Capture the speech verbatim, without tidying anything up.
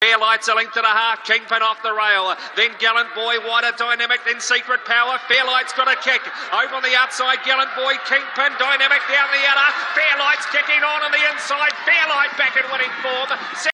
Fairlight's a length and a half. Kingpin off the rail. Then Gallant Boy, wider Dynamic. Then Secret Power. Fairlight's got a kick. Over on the outside, Gallant Boy, Kingpin, Dynamic down the other. Fairlight's kicking on on the inside. Fairlight back in winning form.